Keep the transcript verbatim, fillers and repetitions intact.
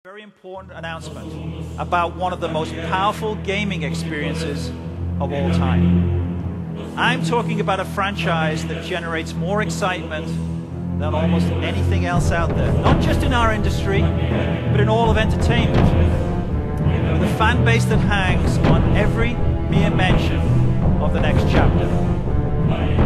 Very important announcement about one of the most powerful gaming experiences of all time. I'm talking about a franchise that generates more excitement than almost anything else out there. Not just in our industry, but in all of entertainment. With a fan base that hangs on every mere mention of the next chapter.